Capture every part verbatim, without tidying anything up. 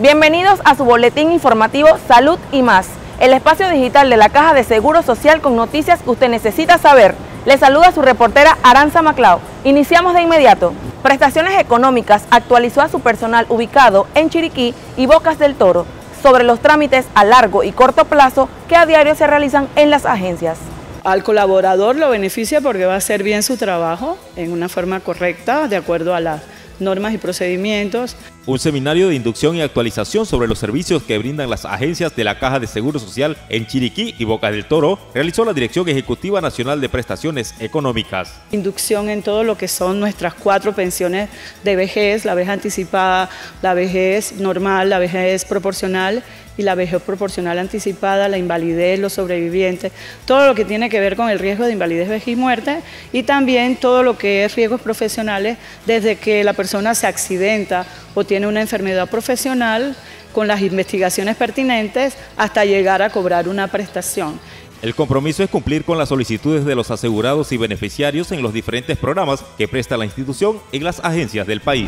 Bienvenidos a su boletín informativo Salud y Más, el espacio digital de la Caja de Seguro Social con noticias que usted necesita saber. Les saluda su reportera Aranza Maclao. Iniciamos de inmediato. Prestaciones Económicas actualizó a su personal ubicado en Chiriquí y Bocas del Toro sobre los trámites a largo y corto plazo que a diario se realizan en las agencias. Al colaborador lo beneficia porque va a hacer bien su trabajo en una forma correcta, de acuerdo a las normas y procedimientos. Un seminario de inducción y actualización sobre los servicios que brindan las agencias de la Caja de Seguro Social en Chiriquí y Bocas del Toro realizó la Dirección Ejecutiva Nacional de Prestaciones Económicas. Inducción en todo lo que son nuestras cuatro pensiones de vejez, la vejez anticipada, la vejez normal, la vejez proporcional y la vejez proporcional anticipada, la invalidez, los sobrevivientes, todo lo que tiene que ver con el riesgo de invalidez, vejez y muerte, y también todo lo que es riesgos profesionales desde que la persona se accidenta o tiene una enfermedad profesional, con las investigaciones pertinentes hasta llegar a cobrar una prestación. El compromiso es cumplir con las solicitudes de los asegurados y beneficiarios en los diferentes programas que presta la institución en las agencias del país.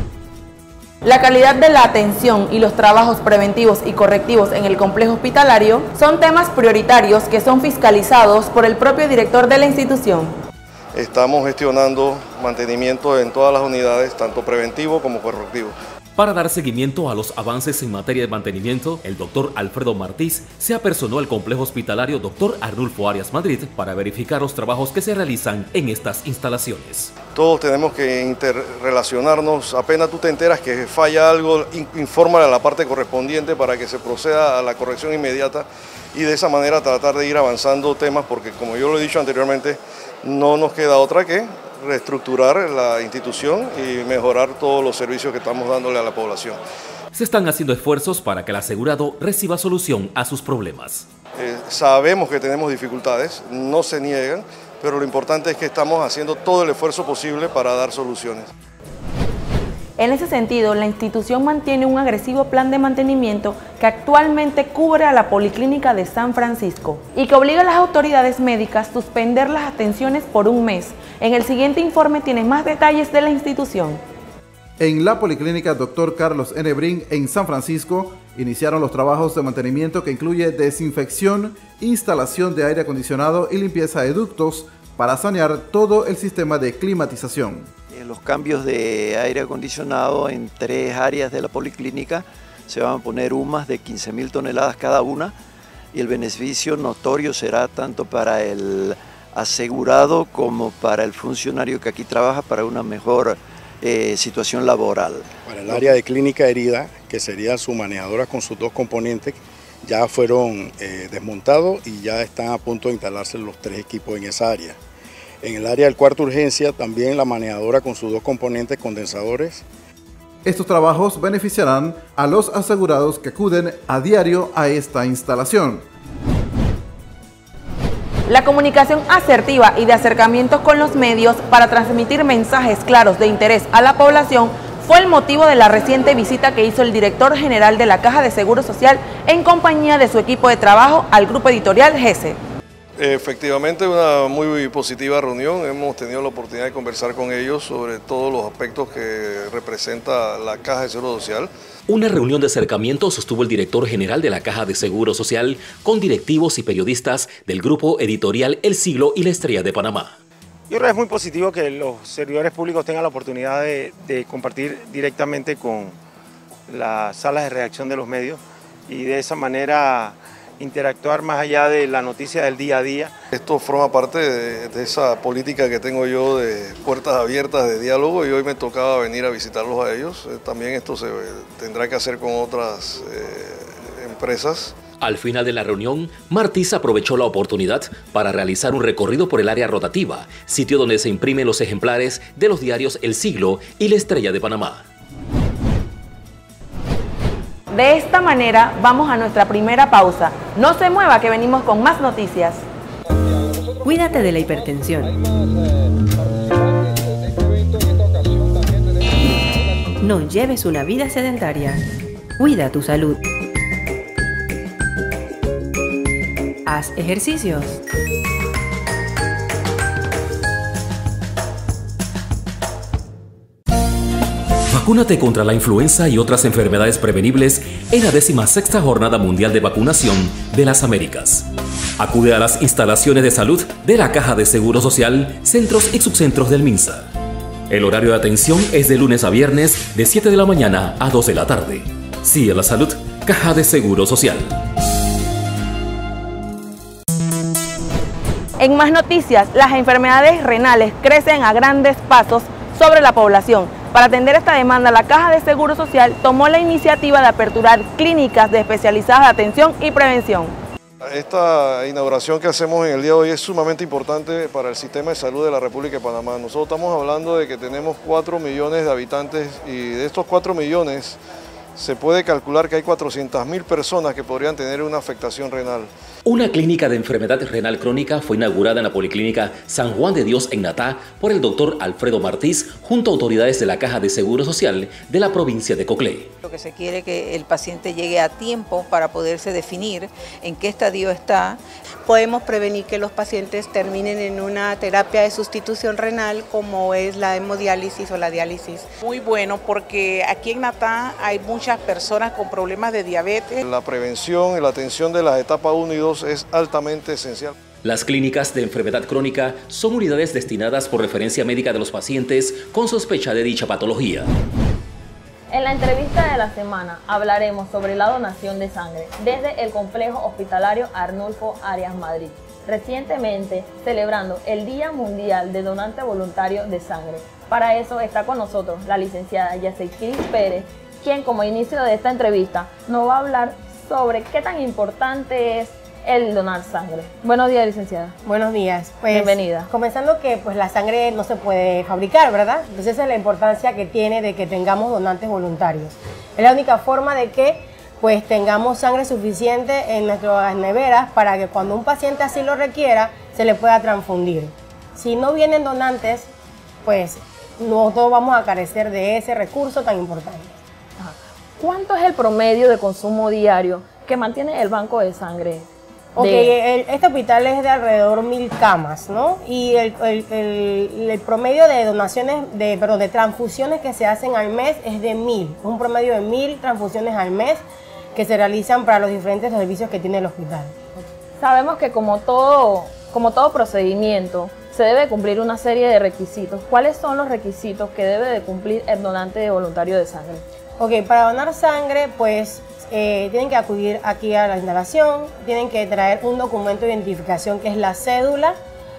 La calidad de la atención y los trabajos preventivos y correctivos en el complejo hospitalario son temas prioritarios que son fiscalizados por el propio director de la institución. Estamos gestionando mantenimiento en todas las unidades, tanto preventivo como correctivo. Para dar seguimiento a los avances en materia de mantenimiento, el doctor Alfredo Martís se apersonó al complejo hospitalario doctor Arnulfo Arias Madrid para verificar los trabajos que se realizan en estas instalaciones. Todos tenemos que interrelacionarnos, apenas tú te enteras que falla algo, infórmale a la parte correspondiente para que se proceda a la corrección inmediata y de esa manera tratar de ir avanzando temas, porque como yo lo he dicho anteriormente, no nos queda otra que reestructurar la institución y mejorar todos los servicios que estamos dándole a la población. Se están haciendo esfuerzos para que el asegurado reciba solución a sus problemas. Eh, sabemos que tenemos dificultades, no se niegan, pero lo importante es que estamos haciendo todo el esfuerzo posible para dar soluciones. En ese sentido, la institución mantiene un agresivo plan de mantenimiento que actualmente cubre a la Policlínica de San Francisco y que obliga a las autoridades médicas a suspender las atenciones por un mes. En el siguiente informe tienes más detalles de la institución. En la Policlínica doctor Carlos N. Brin en San Francisco iniciaron los trabajos de mantenimiento que incluye desinfección, instalación de aire acondicionado y limpieza de ductos para sanear todo el sistema de climatización. Los cambios de aire acondicionado en tres áreas de la policlínica se van a poner humas de quince mil toneladas cada una y el beneficio notorio será tanto para el asegurado como para el funcionario que aquí trabaja para una mejor eh, situación laboral. Para el área de clínica herida, que sería su manejadora con sus dos componentes, ya fueron eh, desmontados y ya están a punto de instalarse los tres equipos en esa área. En el área del cuarto urgencia, también la manejadora con sus dos componentes condensadores. Estos trabajos beneficiarán a los asegurados que acuden a diario a esta instalación. La comunicación asertiva y de acercamiento con los medios para transmitir mensajes claros de interés a la población fue el motivo de la reciente visita que hizo el director general de la Caja de Seguro Social en compañía de su equipo de trabajo al grupo editorial G E S E. Efectivamente, una muy positiva reunión. Hemos tenido la oportunidad de conversar con ellos sobre todos los aspectos que representa la Caja de Seguro Social. Una reunión de acercamiento sostuvo el director general de la Caja de Seguro Social con directivos y periodistas del grupo editorial El Siglo y La Estrella de Panamá. Yo creo que es muy positivo que los servidores públicos tengan la oportunidad de, de compartir directamente con las salas de redacción de los medios y de esa manera interactuar más allá de la noticia del día a día. Esto forma parte de, de esa política que tengo yo de puertas abiertas, de diálogo, y hoy me tocaba venir a visitarlos a ellos. Eh, también esto se tendrá que hacer con otras eh, empresas. Al final de la reunión, Martís aprovechó la oportunidad para realizar un recorrido por el área rotativa, sitio donde se imprimen los ejemplares de los diarios El Siglo y La Estrella de Panamá. De esta manera vamos a nuestra primera pausa. No se mueva que venimos con más noticias. Cuídate de la hipertensión. No lleves una vida sedentaria. Cuida tu salud. Haz ejercicios. Vacúnate contra la influenza y otras enfermedades prevenibles en la decimosexta Jornada Mundial de Vacunación de las Américas. Acude a las instalaciones de salud de la Caja de Seguro Social, centros y subcentros del MINSA. El horario de atención es de lunes a viernes de siete de la mañana a dos de la tarde. Sí a la salud, Caja de Seguro Social. En más noticias, las enfermedades renales crecen a grandes pasos sobre la población. Para atender esta demanda, la Caja de Seguro Social tomó la iniciativa de aperturar clínicas de especializadas de atención y prevención. Esta inauguración que hacemos en el día de hoy es sumamente importante para el sistema de salud de la República de Panamá. Nosotros estamos hablando de que tenemos cuatro millones de habitantes y de estos cuatro millones se puede calcular que hay cuatrocientas mil personas que podrían tener una afectación renal. Una clínica de enfermedad renal crónica fue inaugurada en la Policlínica San Juan de Dios en Natá por el doctor Alfredo Martís junto a autoridades de la Caja de Seguro Social de la provincia de Coclé. Lo que se quiere es que el paciente llegue a tiempo para poderse definir en qué estadio está. Podemos prevenir que los pacientes terminen en una terapia de sustitución renal como es la hemodiálisis o la diálisis. Muy bueno porque aquí en Natá hay muchas personas con problemas de diabetes. La prevención y la atención de las etapas uno y dos es altamente esencial. Las clínicas de enfermedad crónica son unidades destinadas por referencia médica de los pacientes con sospecha de dicha patología. En la entrevista de la semana hablaremos sobre la donación de sangre desde el Complejo Hospitalario Arnulfo Arias Madrid, recientemente celebrando el Día Mundial de Donante Voluntario de Sangre. Para eso está con nosotros la licenciada Yasequiris Pérez, quien como inicio de esta entrevista nos va a hablar sobre qué tan importante es el donar sangre. Buenos días, licenciada. Buenos días. Pues, bienvenida. Comenzando que pues la sangre no se puede fabricar, ¿verdad? Entonces esa es la importancia que tiene de que tengamos donantes voluntarios. Es la única forma de que pues tengamos sangre suficiente en nuestras neveras para que cuando un paciente así lo requiera, se le pueda transfundir. Si no vienen donantes, pues nosotros vamos a carecer de ese recurso tan importante. Ajá. ¿Cuánto es el promedio de consumo diario que mantiene el banco de sangre? Ok, de... el, este hospital es de alrededor mil camas, ¿no? Y el, el, el, el promedio de donaciones, de, perdón, de transfusiones que se hacen al mes es de mil. Un promedio de mil transfusiones al mes que se realizan para los diferentes servicios que tiene el hospital. Sabemos que como todo, como todo procedimiento, se debe cumplir una serie de requisitos. ¿Cuáles son los requisitos que debe de cumplir el donante voluntario de sangre? Ok, para donar sangre, pues eh, tienen que acudir aquí a la instalación, tienen que traer un documento de identificación que es la cédula,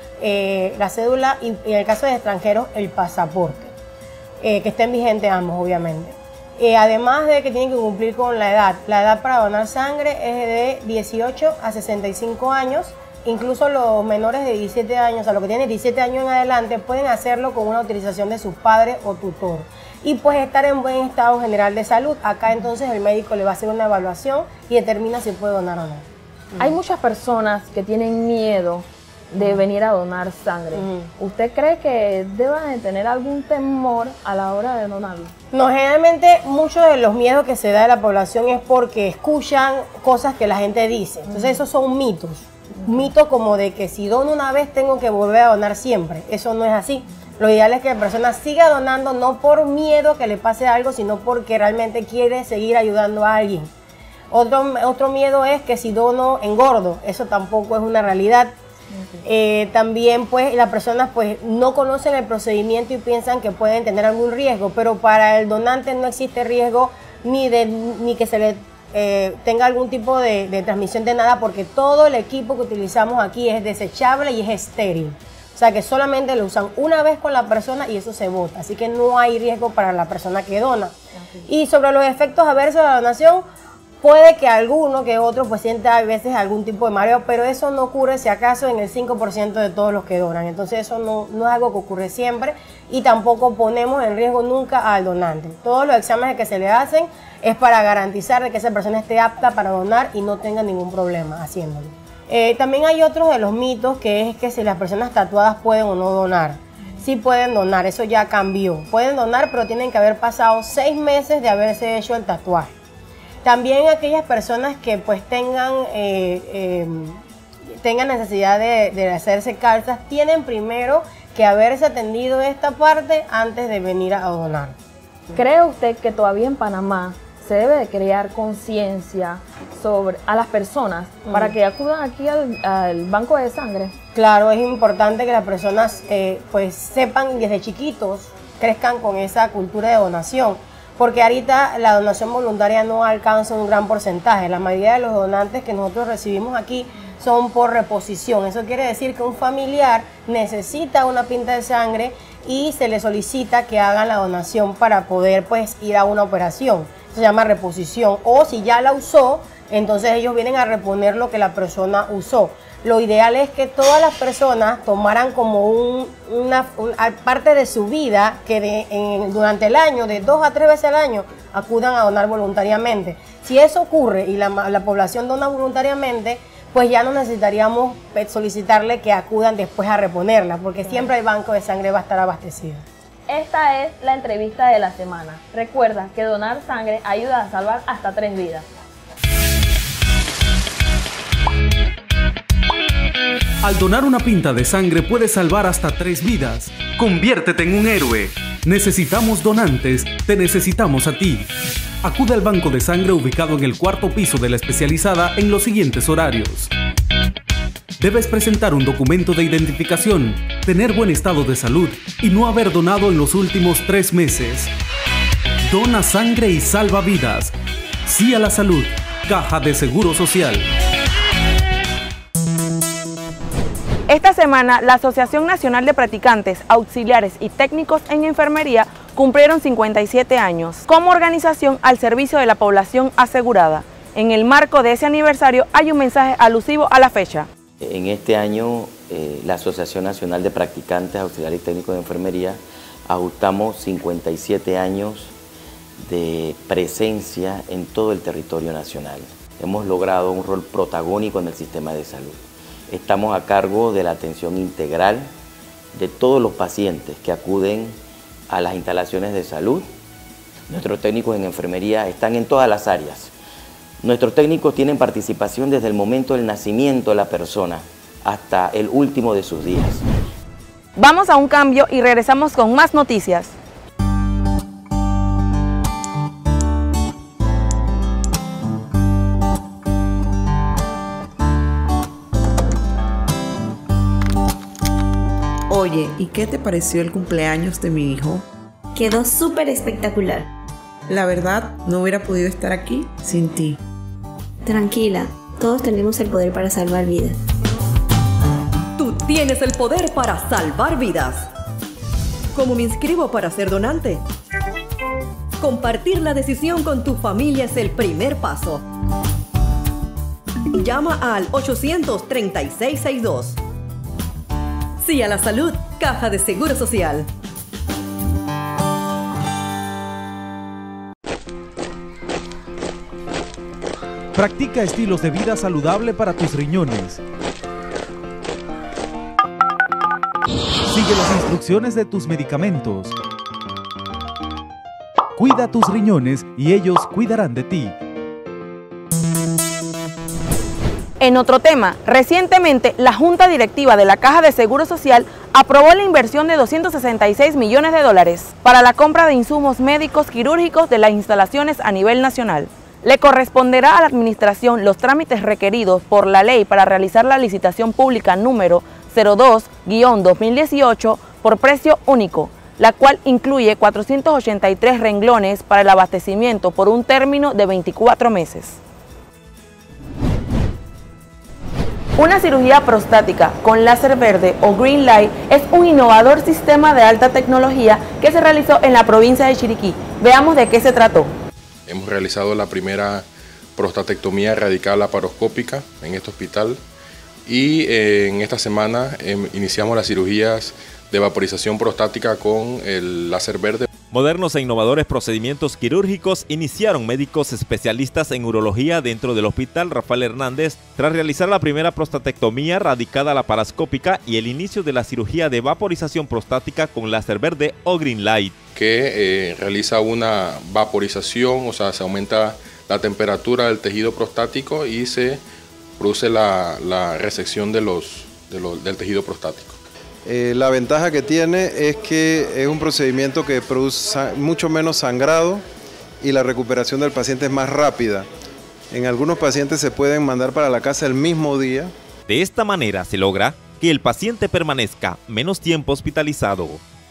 eh, la cédula y, y en el caso de extranjeros, el pasaporte, eh, que estén vigentes ambos, obviamente. Eh, además de que tienen que cumplir con la edad. La edad para donar sangre es de dieciocho a sesenta y cinco años. Incluso los menores de diecisiete años, o sea, los que tienen diecisiete años en adelante, pueden hacerlo con una autorización de su padre o tutor. Y pues estar en buen estado general de salud. Acá entonces el médico le va a hacer una evaluación y determina si puede donar o no. Hay muchas personas que tienen miedo de venir a donar sangre. Mm. ¿Usted cree que deban de tener algún temor a la hora de donarlo? No, generalmente muchos de los miedos que se da de la población es porque escuchan cosas que la gente dice. Entonces esos son mitos. Mitos como de que si dono una vez tengo que volver a donar siempre. Eso no es así. Lo ideal es que la persona siga donando no por miedo que le pase algo, sino porque realmente quiere seguir ayudando a alguien. Otro, otro miedo es que si dono engordo. Eso tampoco es una realidad. Eh, también pues las personas pues no conocen el procedimiento y piensan que pueden tener algún riesgo, pero para el donante no existe riesgo ni, de, ni que se le eh, tenga algún tipo de, de transmisión de nada, porque todo el equipo que utilizamos aquí es desechable y es estéril. O sea que solamente lo usan una vez con la persona y eso se bota, así que no hay riesgo para la persona que dona. Okay. Y sobre los efectos adversos de la donación, puede que alguno que otro pues sienta a veces algún tipo de mareo, pero eso no ocurre si acaso en el cinco por ciento de todos los que donan. Entonces eso no, no es algo que ocurre siempre y tampoco ponemos en riesgo nunca al donante. Todos los exámenes que se le hacen es para garantizar de que esa persona esté apta para donar y no tenga ningún problema haciéndolo. Eh, también hay otros de los mitos que es que si las personas tatuadas pueden o no donar. Sí pueden donar, eso ya cambió. Pueden donar, pero tienen que haber pasado seis meses de haberse hecho el tatuaje. También aquellas personas que pues tengan, eh, eh, tengan necesidad de, de hacerse calzas, tienen primero que haberse atendido esta parte antes de venir a donar. ¿Cree usted que todavía en Panamá se debe de crear conciencia sobre a las personas para que acudan aquí al, al banco de sangre? Claro, es importante que las personas eh, pues sepan y desde chiquitos crezcan con esa cultura de donación, porque ahorita la donación voluntaria no alcanza un gran porcentaje. La mayoría de los donantes que nosotros recibimos aquí son por reposición. Eso quiere decir que un familiar necesita una pinta de sangre y se le solicita que hagan la donación para poder pues ir a una operación. Se llama reposición. O si ya la usó, entonces ellos vienen a reponer lo que la persona usó. Lo ideal es que todas las personas tomaran como un, una, una parte de su vida que de, en, durante el año, de dos a tres veces al año, acudan a donar voluntariamente. Si eso ocurre y la, la población dona voluntariamente, pues ya no necesitaríamos solicitarle que acudan después a reponerla, porque siempre el banco de sangre va a estar abastecido. Esta es la entrevista de la semana. Recuerda que donar sangre ayuda a salvar hasta tres vidas. Al donar una pinta de sangre puedes salvar hasta tres vidas. Conviértete en un héroe. Necesitamos donantes, te necesitamos a ti. Acude al banco de sangre ubicado en el cuarto piso de la especializada en los siguientes horarios. Debes presentar un documento de identificación, tener buen estado de salud y no haber donado en los últimos tres meses. Dona sangre y salva vidas. Sí a la salud. Caja de Seguro Social. Esta semana, la Asociación Nacional de Practicantes, Auxiliares y Técnicos en Enfermería cumplieron cincuenta y siete años como organización al servicio de la población asegurada. En el marco de ese aniversario hay un mensaje alusivo a la fecha. En este año, eh, la Asociación Nacional de Practicantes, Auxiliares y Técnicos de Enfermería ajustamos cincuenta y siete años de presencia en todo el territorio nacional. Hemos logrado un rol protagónico en el sistema de salud. Estamos a cargo de la atención integral de todos los pacientes que acuden a las instalaciones de salud. Nuestros técnicos en enfermería están en todas las áreas. Nuestros técnicos tienen participación desde el momento del nacimiento de la persona hasta el último de sus días. Vamos a un cambio y regresamos con más noticias. Oye, ¿y qué te pareció el cumpleaños de mi hijo? Quedó súper espectacular. La verdad, no hubiera podido estar aquí sin ti. Tranquila, todos tenemos el poder para salvar vidas. Tú tienes el poder para salvar vidas. ¿Cómo me inscribo para ser donante? Compartir la decisión con tu familia es el primer paso. Llama al ochocientos treinta y seis sesenta y dos. Sí a la salud, Caja de Seguro Social. Practica estilos de vida saludable para tus riñones. Sigue las instrucciones de tus medicamentos. Cuida tus riñones y ellos cuidarán de ti. En otro tema, recientemente la Junta Directiva de la Caja de Seguro Social aprobó la inversión de doscientos sesenta y seis millones de dólares para la compra de insumos médicos quirúrgicos de las instalaciones a nivel nacional. Le corresponderá a la Administración los trámites requeridos por la ley para realizar la licitación pública número cero dos guión dos mil dieciocho por precio único, la cual incluye cuatrocientos ochenta y tres renglones para el abastecimiento por un término de veinticuatro meses. Una cirugía prostática con láser verde o Green Light es un innovador sistema de alta tecnología que se realizó en la provincia de Chiriquí. Veamos de qué se trató. Hemos realizado la primera prostatectomía radical laparoscópica en este hospital y eh, en esta semana eh, iniciamos las cirugías de vaporización prostática con el láser verde. Modernos e innovadores procedimientos quirúrgicos iniciaron médicos especialistas en urología dentro del Hospital Rafael Hernández tras realizar la primera prostatectomía radicada laparoscópica y el inicio de la cirugía de vaporización prostática con láser verde o Green Light. Que eh, realiza una vaporización, o sea, se aumenta la temperatura del tejido prostático y se produce la, la resección de los, de los, del tejido prostático. Eh, la ventaja que tiene es que es un procedimiento que produce mucho menos sangrado y la recuperación del paciente es más rápida. En algunos pacientes se pueden mandar para la casa el mismo día. De esta manera se logra que el paciente permanezca menos tiempo hospitalizado.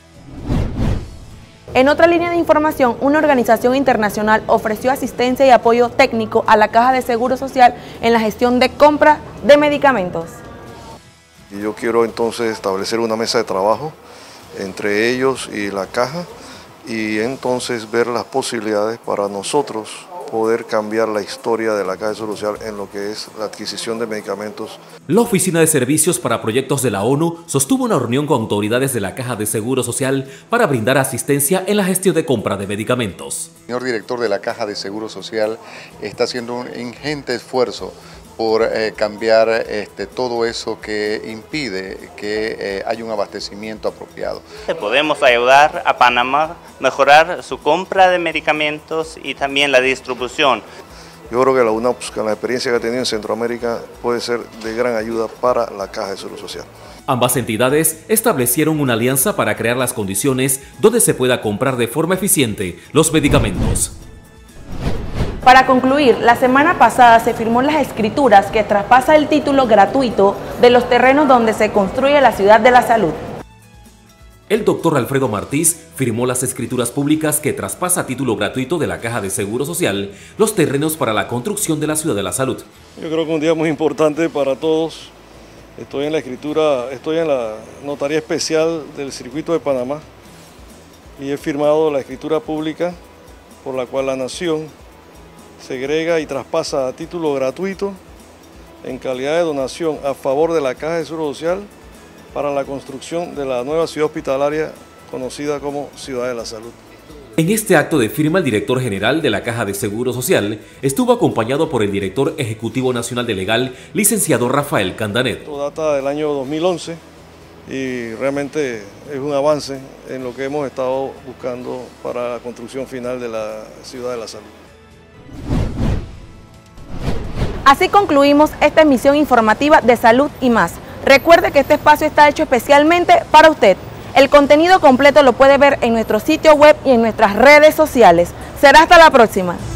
En otra línea de información, una organización internacional ofreció asistencia y apoyo técnico a la Caja de Seguro Social en la gestión de compra de medicamentos. Y yo quiero entonces establecer una mesa de trabajo entre ellos y la Caja y entonces ver las posibilidades para nosotros poder cambiar la historia de la Caja de Seguro Social en lo que es la adquisición de medicamentos. La Oficina de Servicios para Proyectos de la ONU sostuvo una reunión con autoridades de la Caja de Seguro Social para brindar asistencia en la gestión de compra de medicamentos. El señor director de la Caja de Seguro Social está haciendo un ingente esfuerzo por eh, cambiar este, todo eso que impide que eh, haya un abastecimiento apropiado. Podemos ayudar a Panamá a mejorar su compra de medicamentos y también la distribución. Yo creo que la UNAPS, con la experiencia que ha tenido en Centroamérica, puede ser de gran ayuda para la Caja de Seguro Social. Ambas entidades establecieron una alianza para crear las condiciones donde se pueda comprar de forma eficiente los medicamentos. Para concluir, la semana pasada se firmó las escrituras que traspasa el título gratuito de los terrenos donde se construye la Ciudad de la Salud. El doctor Alfredo Martís firmó las escrituras públicas que traspasa a título gratuito de la Caja de Seguro Social los terrenos para la construcción de la Ciudad de la Salud. Yo creo que un día muy importante para todos. Estoy en la escritura, estoy en la notaría especial del Circuito de Panamá y he firmado la escritura pública por la cual la Nación segrega y traspasa a título gratuito en calidad de donación a favor de la Caja de Seguro Social para la construcción de la nueva ciudad hospitalaria conocida como Ciudad de la Salud. En este acto de firma, el director general de la Caja de Seguro Social estuvo acompañado por el director ejecutivo nacional de Legal, licenciado Rafael Candanet. Esto data del año dos mil once y realmente es un avance en lo que hemos estado buscando para la construcción final de la Ciudad de la Salud. Así concluimos esta emisión informativa de Salud y Más. Recuerde que este espacio está hecho especialmente para usted. El contenido completo lo puede ver en nuestro sitio web y en nuestras redes sociales. Será hasta la próxima.